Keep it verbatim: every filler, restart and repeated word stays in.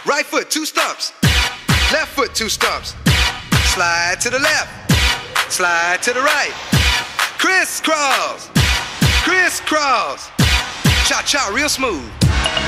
Right foot, two stumps. Left foot, two stumps. Slide to the left. Slide to the right. Crisscross. Crisscross. Cha-cha, real smooth.